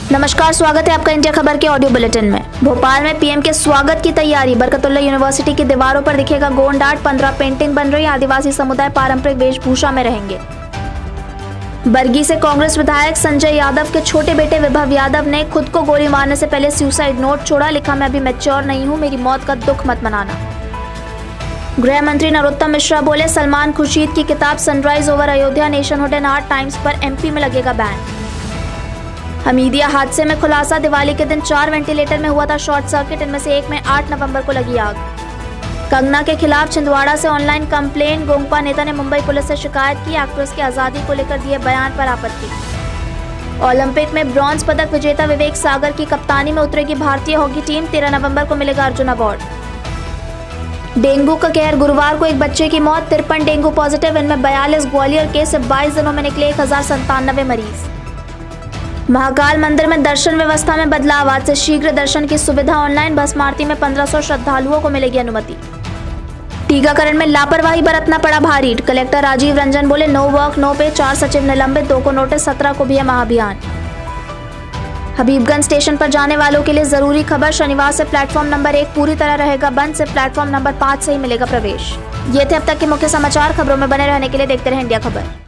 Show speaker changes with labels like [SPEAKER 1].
[SPEAKER 1] नमस्कार, स्वागत है आपका इंडिया खबर के ऑडियो बुलेटिन में। भोपाल में पीएम के स्वागत की तैयारी। बरकतुल्लाह यूनिवर्सिटी की दीवारों पर दिखेगा गोंड आर्ट। 15 पेंटिंग बन रही। आदिवासी समुदाय पारंपरिक वेशभूषा में रहेंगे। बरगी से कांग्रेस विधायक संजय यादव के छोटे बेटे विभव यादव ने खुद को गोली मारने से पहले सुसाइड नोट छोड़ा। लिखा, मैं अभी मैच्योर नहीं हूं, मेरी मौत का दुख मत मनाना। गृह मंत्री नरोत्तम मिश्रा बोले, सलमान खुर्शीद की किताब sunrise over Ayodhya nationhood and art times पर एमपी में लगेगा बैन। हमीदिया हादसे में खुलासा, दिवाली के दिन 4 वेंटिलेटर में हुआ था शॉर्ट सर्किट। इनमें से एक में 8 नवंबर को लगी आग। कंगना के खिलाफ छिंदवाड़ा से ऑनलाइन कंप्लेन। गोंगपा नेता ने मुंबई पुलिस से शिकायत की। एक्ट्रेस की आजादी को लेकर दिए बयान पर आपत्ति। ओलंपिक में ब्रॉन्ज पदक विजेता विवेक सागर की कप्तानी में उतरेगी भारतीय हॉकी टीम। 13 नवंबर को मिलेगा अर्जुन अवार्ड। डेंगू का कहर, गुरुवार को एक बच्चे की मौत। 53 डेंगू पॉजिटिव, इनमें 42 ग्वालियर के। सिर्फ 22 दिनों में निकले 1097 मरीज। महाकाल मंदिर में दर्शन व्यवस्था में बदलाव। आज से शीघ्र दर्शन की सुविधा ऑनलाइन। भस्म आरती में 1500 श्रद्धालुओं को मिलेगी अनुमति। टीकाकरण में लापरवाही बरतना पड़ा भारी। कलेक्टर राजीव रंजन बोले, नो वर्क नो पे। 4 सचिव निलंबित, 2 को नोटिस। 17 को भी है महाअभियान। हबीबगंज स्टेशन पर जाने वालों के लिए जरूरी खबर। शनिवार से प्लेटफॉर्म नंबर 1 पूरी तरह रहेगा बंद। सिर्फ प्लेटफॉर्म नंबर 5 से ही मिलेगा प्रवेश। ये थे अब तक के मुख्य समाचार। खबरों में बने रहने के लिए देखते रहे इंडिया खबर।